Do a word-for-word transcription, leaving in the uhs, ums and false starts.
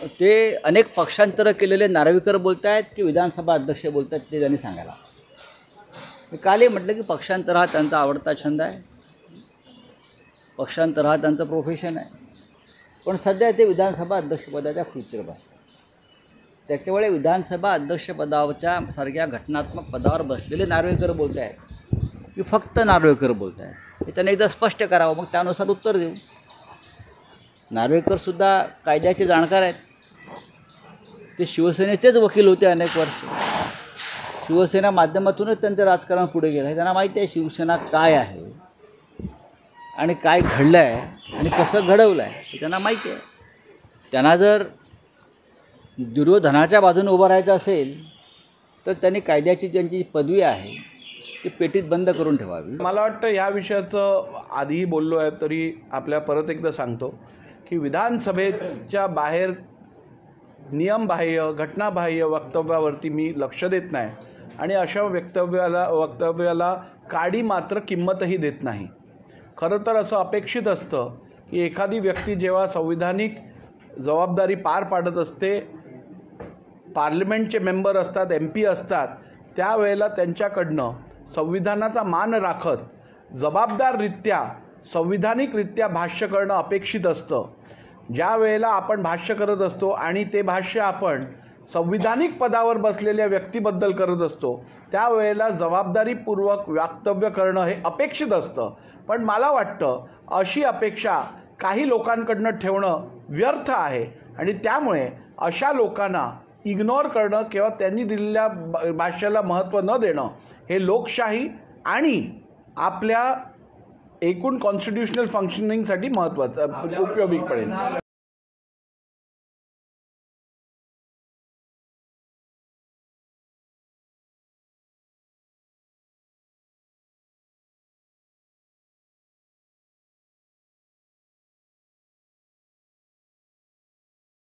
ते अनेक पक्षांतर केलेले नार्वेकर बोलत आहेत की विधानसभा अध्यक्ष बोलत आहेत ते त्यांनी सांगायला. मी कालही म्हटलं की पक्षांतर हा त्यांचा आवडता छंद आहे, पक्षांतर हा त्यांचं प्रोफेशन आहे. पण सध्या ते विधानसभा अध्यक्षपदाच्या खुर्चीवर बसतात. त्याच्यामुळे विधानसभा अध्यक्षपदाच्या सारख्या घटनात्मक पदावर बसलेले नार्वेकर बोलत आहेत की फक्त नार्वेकर बोलत आहेत हे त्यांनी एकदा स्पष्ट करावं, मग त्यानुसार उत्तर देऊ. नार्वेकरसुद्धा कायद्याचे जाणकार आहेत. ते शिवसेनेचेच वकील होते अनेक वर्ष. शिवसेना माध्यमातूनच त्यांचं राजकारण पुढे गेलं आहे. त्यांना माहिती आहे शिवसेना काय आहे आणि काय घडलं आहे आणि कसं घडवलं आहे हे त्यांना माहिती आहे. त्यांना जर दुर्योधनाच्या बाजूने उभं राहायचं असेल तर त्यांनी कायद्याची त्यांची पदवी आहे ती पेटीत बंद करून ठेवावी. मला वाटतं या विषयाचं आधीही बोललो आहे तरी आपल्या परत एकदा सांगतो की विधानसभेच्या बाहेर नियमबाह्य घटनाबाह्य वक्तव्यावरती मी लक्ष देत नाही आणि अशा वक्तव्याला वक्तव्याला काडी मात्र किंमतही देत नाही. खरं तर असं अपेक्षित असतं की एखादी व्यक्ती जेव्हा संविधानिक जबाबदारी पार पाडत असते, पार्लमेंटचे मेंबर असतात, एम पी असतात, त्यावेळेला त्यांच्याकडनं संविधानाचा मान राखत जबाबदाररित्या संविधानिकरित्या भाष्य करणं अपेक्षित असतं. ज्या वेळेला आपण भाष्य करत असतो आणि ते भाष्य आपण संविधानिक पदावर बसलेल्या व्यक्तीबद्दल करत असतो त्यावेळेला जबाबदारीपूर्वक वक्तव्य करणं हे अपेक्षित असतं. पण मला वाटतं अशी अपेक्षा काही लोकांकडनं ठेवणं व्यर्थ आहे आणि त्यामुळे अशा लोकांना इग्नोर करणं किंवा त्यांनी दिलेल्या भाष्याला महत्त्व न देणं हे लोकशाही आणि आपल्या एकूण कॉन्स्टिट्यूशनल फंक्शनिंगसाठी महत्त्वाचं उपयोगी पडेल.